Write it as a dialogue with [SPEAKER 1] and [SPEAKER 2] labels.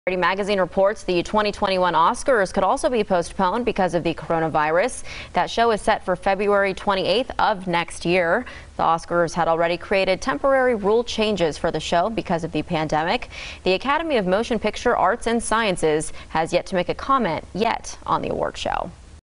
[SPEAKER 1] Magazine reports the 2021 Oscars could also be postponed because of the coronavirus. That show is set for February 28th of next year. The Oscars had already created temporary rule changes for the show because of the pandemic. The Academy of Motion Picture Arts and Sciences has yet to make a comment yet on the award show.